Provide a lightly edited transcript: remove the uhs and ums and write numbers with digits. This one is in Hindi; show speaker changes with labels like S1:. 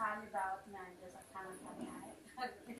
S1: खाली दावत में आए जैसा खाना खाने आए।